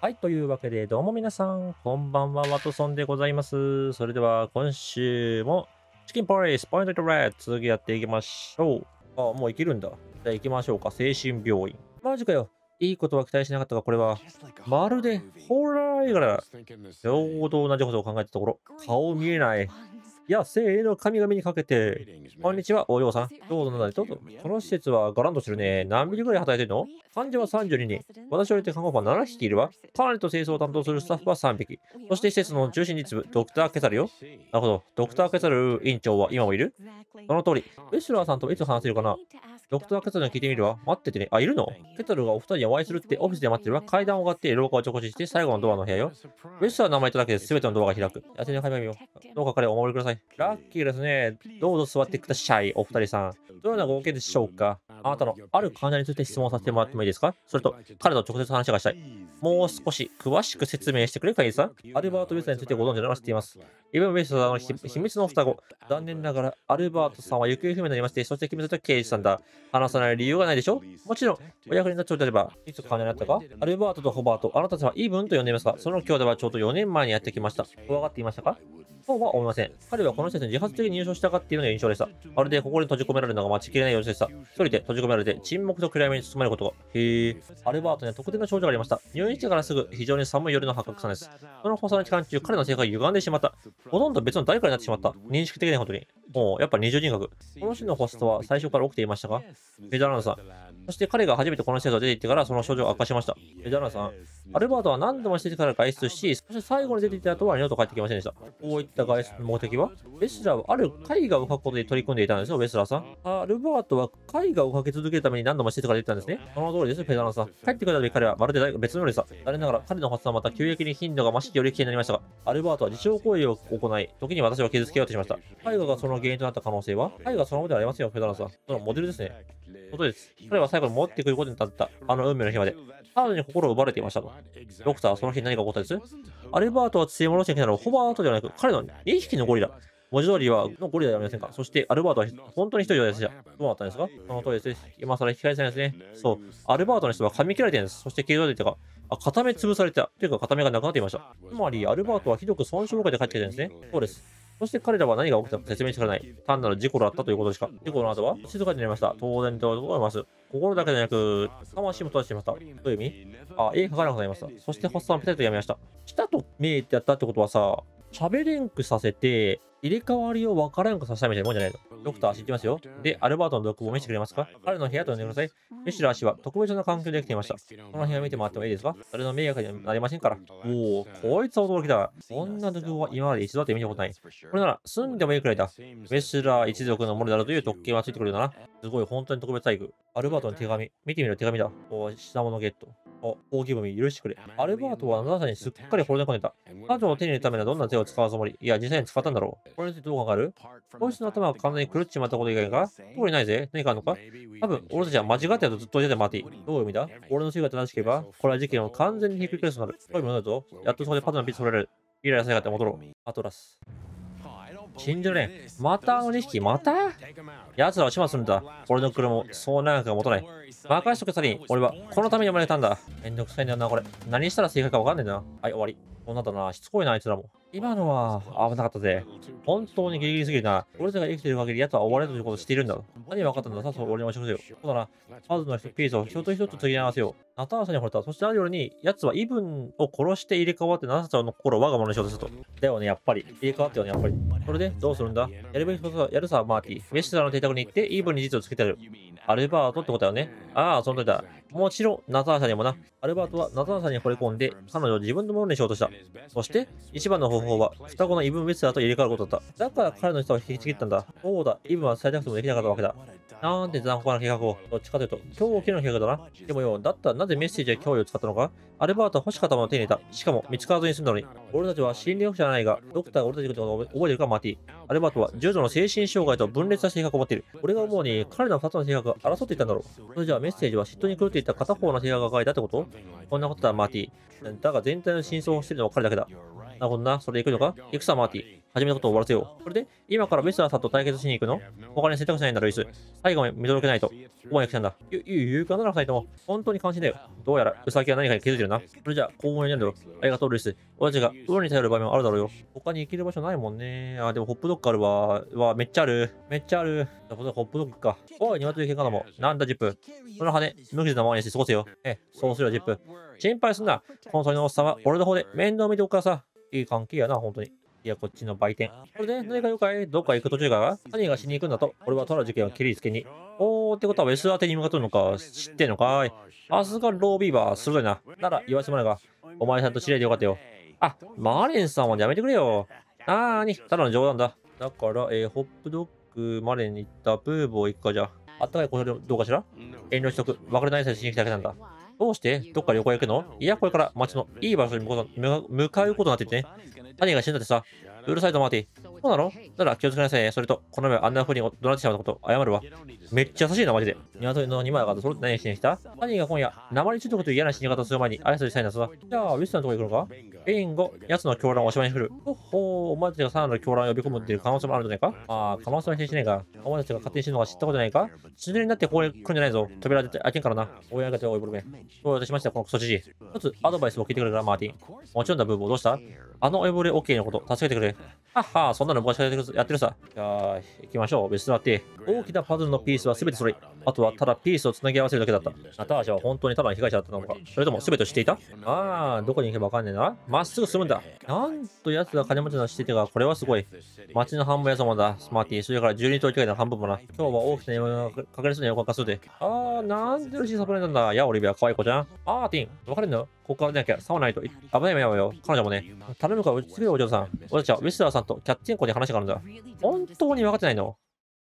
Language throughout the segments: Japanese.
はい、というわけで、どうも皆さん、こんばんは、ワトソンでございます。それでは、今週も、チキンポリス、ポイントとレッド、続きやっていきましょう。あ、もう行けるんだ。じゃあ行きましょうか、精神病院。マジかよ。いいことは期待しなかったが、これは、まるで、ホラー映画だ。ちょうど同じことを考えたところ、顔見えない。いや、生の神々にかけて。こんにちは、お嬢さん。どうぞ、どうぞ。この施設はガランとしてるね。何ミリぐらい働いてるの？患者は32人。私を入れて看護婦は7匹いるわ。管理と清掃を担当するスタッフは3匹。そして施設の中心に住むドクター・ケサルよ。なるほど。ドクター・ケサル院長は今もいる？その通り。ウェスラーさんといつ話せるかな？ドクター・ケサルに聞いてみるわ。待っててね。あ、いるの？ケサルがお二人にお会いするってオフィスで待ってるわ。階段を上がって廊下を直視して最後のドアの部屋よ。ウェスラーの名前とだけで全てのドアが開く。やってね、はいよ。どうか彼をお守りください。ラッキーですね。どうぞ座ってください、お二人さん。どのようなご意見でしょうか？あなたのある患者について質問させてもらってもいいですか？それと、彼と直接話がしたい。もう少し詳しく説明してくれ、会議さん。アルバート・ウェスラーについてご存知なら知っています。イブン・ウェスラーの秘密の双子。残念ながら、アルバートさんは行方不明になりまして、そして君たちは刑事さんだ。話さない理由がないでしょ？もちろん、お役に立つようであれば、いつ患者になったか？アルバートとホバート、あなたたちはイブンと呼んでいますが、その兄弟はちょうど4年前にやってきました。怖がっていましたか？そうは思いません。彼はこの施設に自発的に入所したかっていうのが印象でした。まるでここに閉じ込められるのが待ちきれない様子でした。一人で閉じ込められて沈黙と暗闇に包まれることが。へえ。アルバートには特定の症状がありました。入院してからすぐ非常に寒い夜の八角さんです。その放送の期間中、彼の性格が歪んでしまった。ほとんど別の誰かになってしまった。認識的なことに。もう、やっぱ二重人格。この種のホストは最初から起きていましたか？ペダランさん。そして彼が初めてこの施設を出て行ってからその症状を悪化しました。ペダランさん。アルバートは何度も施設から外出し、そして最後に出ていった後は二度と帰ってきませんでした。こういった外出の目的は？ウェスラーはある絵画を描くことで取り組んでいたんですよ、ウェスラーさん。アルバートは絵画を描き続けるために何度も施設から出てたんですね。その通りです、ペダランさん。帰ってくるたび彼はまるで別のようでした。残念ながら彼の発作はまた急激に頻度が増しより危険になりましたが、アルバートは自傷行為を行い、時に私を傷つけようとしました。絵画がその原因となった可能性は？絵画そのものではありませんよ、ペダランさん。そのモデルですね。ことです。彼は最後に戻ってくることになった、あの運命の日まで。彼女に心を奪われていましたと。ドクターはその日何が起こったです？アルバートは連れ戻してきたのはホバートではなく、彼の2匹のゴリラ。文字通りはのゴリラではありませんか？そしてアルバートは本当に一人でした。どうなったんですか？その通りです。今更引き返せないですね。そう。アルバートの人は噛み切られているんです。そして形状でいたか、片目潰された。というか片目がなくなっていました。つまりアルバートはひどく損傷を受けて帰ってきてるんですね。そうです。そして彼らは何が起きたか説明してくれない。単なる事故だったということでしか。事故の後は静かになりました。当然と思います。心だけでなく、魂も閉じていました。どういう意味？あ、絵描かなくなりました。そして発作はピタリとやめました。したと見えてやったってことはさ、喋れんくさせて、入れ替わりを分からんくさせたみたいなもんじゃないの。ドクター知ってますよ。で、アルバートの独房を見せてくれますか？彼の部屋と呼んでください。ミシュラー氏は特別な環境で来ていました。この部屋見てもらってもいいですか？それの迷惑になりませんから。おお、こいつは驚きだ。こんな独房は今まで一度だって見たことない。これなら住んでもいいくらいだ。メシュラー一族のものであるという特権はついてくるよな。すごい、本当に特別待遇。アルバートの手紙。見てみろ、手紙だ。お品物ゲット。お、大義文許してくれ。アルバートはあなたにすっかり惚れ込んでた。彼女を手に入れるためにはどんな手を使うつもり？いや、実際に使ったんだろう。これについてどう考える？こいつの頭が完全に狂っちまったこと以外か？特にないぜ。何かあるのか？多分、俺たちは間違ってやとずっと言っててもらっていい。どういう意味だ？俺の推理が正しければ、これは事件を完全にひっくり返すとなる。どういうものだぞ。やっとそこでパズルのピース取れる。イライラせなかったら戻ろう。アトラス。信じられん。またあの2匹、また奴らは始末するんだ。俺の車もそう長くは持たない。任しとけ、サリン。俺はこのために生まれたんだ。めんどくさいんだよな、これ。何したら正解かわかんねえな。はい、終わり。こうなったな。しつこいな、あいつらも。今のは危なかったぜ。本当にギリギリすぎるな。俺たちが生きている限り、奴は追われるということを知っているんだ。何が分かったんだ？さっさと俺に教えてくれよ。そうだな。パズルのピースを一つ一つ継ぎ合わせよう。ナターシャに惚れた。そしてあるように、奴はイブンを殺して入れ替わってナターシャの心を我が物にしようとすると。だよね、やっぱり。入れ替わったよね、やっぱり。それで、どうするんだ？やるべきことはやるさ、マーティ。ウェスラーの邸宅に行って、イブンに実をつけてやる。アルバートってことだよね。ああ、その通りだ。もちろん、ナターシャにもな。アルバートはナターシャに惚れ込んで、彼女を自分のものにしようとした。そして、一番の方法は、双子のイブン・ウェスラーと入れ替わることだった。だから彼の人を引きちぎったんだ。そうだ、イブンはされたくてもできなかったわけだ。なんて残酷な計画を。どっちかというと、狂気の計画だな。でもよ、だったらなぜメッセージや脅威を使ったのか？アルバートは欲しかったものを手に入れた。しかも見つからずに済んだのに。俺たちは心理学者じゃないが、ドクターが俺たちのことを覚えてるか、マーティ。アルバートは重度の精神障害と分裂した性格を持っている。俺が思うに、彼らの2つの性格が争っていたんだろう。それじゃあメッセージは嫉妬に狂っていた片方の性格が書いたってこと？こんなことだ、マーティ。だが全体の真相を知っているのは彼だけだ。なるほどな、それで行くのか？行くさ、マーティ。 始めたことを終わらせよう。それで、今からウェスラーさんと対決しに行くの？他に選択肢ないんだろ、ルイス。最後まで見届けないと。ここまで来たんだ。言うかなら二人とも。本当に関心だよ。どうやら、ウサギは何かに気づいてるな。それじゃあ、こうになるだろう。ありがとう、ルイス。俺たちが裏に頼る場面もあるだろうよ。他に行ける場所ないもんね。あ、でもホップドッグあるわ。めっちゃある。めっちゃある。ホップドッグか。おい、鶏犬かも。なんだ、ジップ。その羽、無傷なままにして過ごせよ。そうするよ、ジップ。心配すんな。この鳥のおっさんは俺の方で面倒見ておくからさ。いい関係やな、本当に。いや、こっちの売店。それで、何か了解？どっか行く途中か？何がしに行くんだと。俺はトラ事件を切りつけに。ってことはウェスラー邸に向かっとるのか。知ってんのかい？さすがロービーバー、鋭いな。なら、言わせてもらうが、お前さんと知り合いでよかったよ。あ、マーレンさんはやめてくれよ。ただの冗談だ。だから、ホップドッグ、マレンに行ったブーボー行くかじゃ。あったかいコーヒーどうかしら？遠慮しとく。別れないさえしに来ただけなんだ。どうして？どっか旅行行くの？いや、これから街のいい場所に向かうことになっててね。兄が死んだってさ。うるさいとマーティ。そうなの？なら気をつけなさいね。それと、この前あんな風に怒鳴ってしまったこと謝るわ。めっちゃ優しいな、マジで。鶏の2枚が揃って何しに来た？兄が今夜、鉛中毒という嫌な死に方をする前に挨拶したいんださ。じゃあ、ウィスターのとこ行くのか？ベイン後、奴の狂乱をおしまいに来る。お前たちがさらなる狂乱を呼び込むっていう可能性もあるんじゃないか？可能性は否定しないが、お前たちが勝手に死ぬのは知ったことないか？死ぬになってここに来るんじゃないぞ。扉で開けんからな。親方おいボルメ。どういたしました、このクソじじい。一つアドバイスを聞いてくれるか、マーティン。もちろんだ、ブーボー、どうした？あのおいぼれ OK のこと、助けてくれ。そんなの昔からやってるさ。じゃあ、行きましょう。別だって。大きなパズルのピースは全て揃い、あとはただピースをつなぎ合わせるだけだった。ナターシャは本当にただの被害者だったのか、それとも全てを知っていた？どこに行けばわかんねえな。まっすぐ進むんだ。なんと奴が金持ちの知っていたが、これはすごい。町の半分やさまだ、スマーティー。それから12頭以外の半分もな。今日は大きな夢がかかりそうな予感がするで。なんで嬉しいサプライズなんだ。いや、オリビア、可愛い子ちゃん。ティン、別れんの？ここから出なきゃ、触らないと。危ない目よ。彼女もね。頼むから、次のお嬢さん。俺たちはウィスラーさんとキャッチンコで話があるんだ。本当に分かってないの？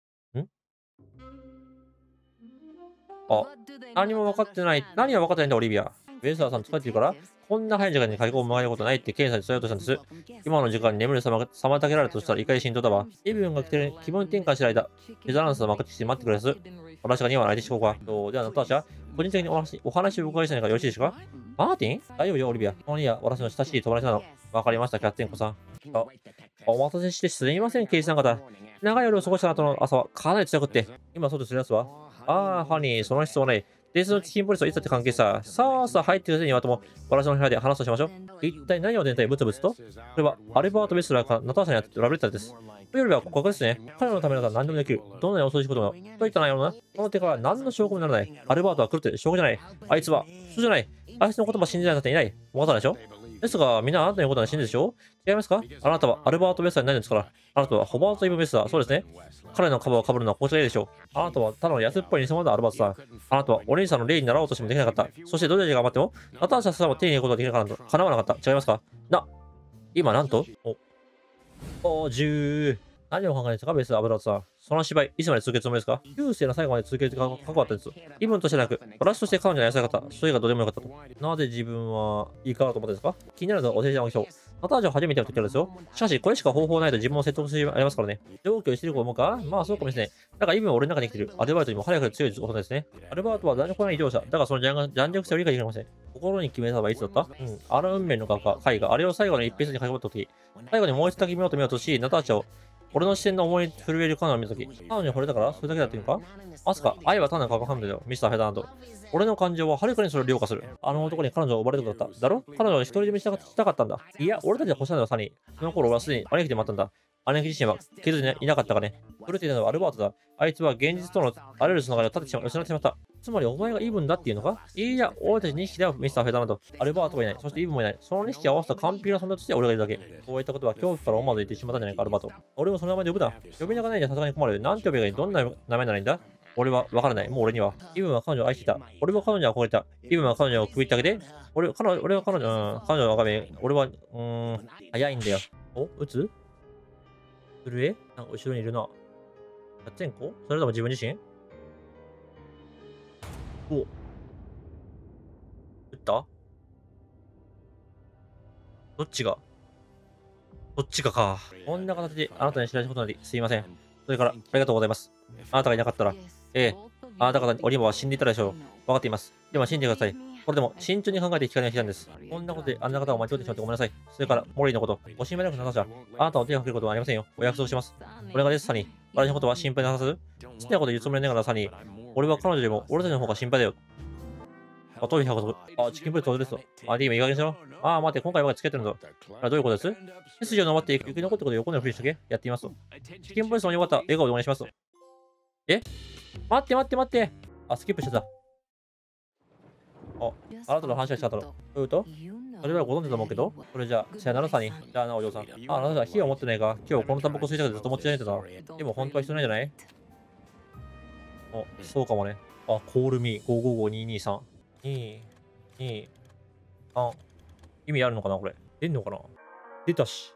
あ、何も分かってない。何が分かってないんだ、オリビア。ウェスラーさん疲れてるから、こんな早い時間に書き込む前のことないって検査に伝えようとしたんです。今の時間に眠る妨げられたとしたら怒り心頭だわ。イブンが来てる気分転換してる間、デザランスを任せて待ってくれです。私が2話の相手しこうか。では、ナターシャ、個人的にお話をお伺いしたいのがよろしいですか？マーティン？大丈夫よ、オリビア。この日は私の親しい友達なの。わかりました、キャッツェンコさん。お待たせしてすみません、刑事さん方。長い夜を過ごした後の朝はかなり強くって。今、そうですりますわ。ハニー、その必要ない。伝説のチキンポリスはいつだって関係さ。さあ、入ってくださいにはとも、私の部屋で話としましょう。一体何を全体ブツブツと？それは、アルバート・ベスラーかナターシャにやってラブレターです。というよりは、ここですね。彼のためなら何でもできる。どんなに遅いことも。といった内容な。この手から何の証拠もならない。アルバートは来るって証拠じゃない。あいつは、普通じゃない。あいつの言葉信じない方いない。わかったでしょ？ですが、みんなあなたのことは信じるでしょ？違いますか？あなたはアルバート・ベスラーになるんですから。あなたはホバート・イブ・ベスラー。そうですね。彼のカバーを被るのはこちらでしょう。あなたはただの安っぽい偽物だ、アルバートさん。あなたはお兄さんの例になろうとしてもできなかった。そしてどれだけ頑張っても、ナターシャさんを手に入れることができなかった。叶わなかった。違いますか？今なんと10。何を考えてるんですか、ベース、アブラートさん。その芝居、いつまで続けるつもりですか？優勢の最後まで続ける関わったんです。身分としてなく、私として彼女の優しかった。それがどうでもよかったと。なぜ自分はいいかなと思ってんですか？気になるのはお世辞をあげましょう。ナターシャを初めての時からですよ。しかし、これしか方法ないと自分を説得してありますからね。上記をしてると思うか？そうかもしれない。だから、イブンは俺の中に生きてる。アルバートにも早く強いことですね。アルバートは男女ない異常者。だからその残弱性を理解できません。心に決めたのはいつだった？あの運命の絵画。あれを最後の一筆に書き込った時、最後にもう一つだけ見ようとし、ナターシャを俺の視線の思い震える彼女を見たとき、彼女に惚れたからそれだけだっていうのか？まさか、愛は単なる化学反応だよ、ミスター・フェダーランド。俺の感情ははるかにそれを凌駕する。あの男に彼女を奪われることだった。だろ？彼女を独り占めしたかったんだ。いや、俺たちは欲したのはサニー。その頃俺はすでに兄貴で待ったんだ。姉貴自身は気づいていなかったかね。ブルティなのはアルバートだ。あいつは現実とのあらゆるつながりを失ってしまった。つまりお前がイブンだっていうのか？いや、俺たち2匹だよ、ミスター・フェダーランド。アルバートがいない。そしてイブンもいない。その2匹合わせた完璧な存在として俺がいるだけ。こういったことは恐怖から思わず言ってしまったんじゃないか、アルバート。俺もその名前で呼ぶな。呼び名がないんじゃさすがに困る。なんて呼べばいい？どんな名前ならいいんだ？俺は分からない。もう俺には。イブンは彼女を愛していた。俺は彼女に憧れた。イブンは彼女を首ってあげて。俺は彼女、彼女の画面、俺は、早いんだよ。撃つ？震え？なんか後ろにいるな。ガッツェンコ？それとも自分自身？撃ったどっちがか。こんな形であなたに知らせることなり、すいません。それから、ありがとうございます。あなたがいなかったら、あなた方、オリバは死んでいたでしょう。分かっています。でも信じてください。 これでも慎重に考えて聞かないといけないんです。こんなことであんな方を間違ってしまってごめんなさい。それから、モリーのこと、ご心配なくなさじゃ、あなたを手をかけることはありませんよ。お約束します。お願いです、サニー。私のことは心配なさず、好きなこと言うつもりながらサニー。俺は彼女よりも俺たちの方が心配だよ。あ、トイレ運ぶ。あ、チキンプレートですと。あ、ディームいい加減にしろ。あ、待って、今回は付き合ってるんだ。あ、どういうことです背筋を伸ばって生き残ってことで横のふりしとけ。やってみますと。チキンプレスもよかった。笑顔でお願いしますと。え待って待って待って。あ、スキップしてた。あ、あなたの話はしただろ。どういうことそれはご存知だと思うけど、それじゃあ、さよならさに。じゃあな、お嬢さん。あ、あなたは火を持ってないが、今日このタバコ吸いたくてずっと持ち上げてたな。でも本当は必要ないんじゃないあ、そうかもね。あ、コールミー555223。2、2、3。意味あるのかなこれ。出んのかな出たし。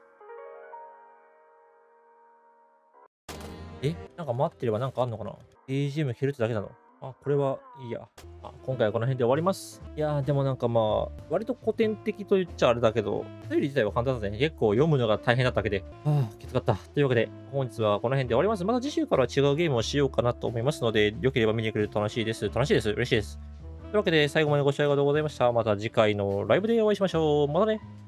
なんか待ってればなんかあんのかな ?BGM 消えるってだけなのあ、これはいいや。あ、今回はこの辺で終わります。いやー、でもなんかまあ、割と古典的と言っちゃあれだけど、推理自体は簡単だね。結構読むのが大変だったわけで。きつかった。というわけで、本日はこの辺で終わります。また次週からは違うゲームをしようかなと思いますので、良ければ見に来ると楽しいです。楽しいです。嬉しいです。というわけで、最後までご視聴ありがとうございました。また次回のライブでお会いしましょう。またね。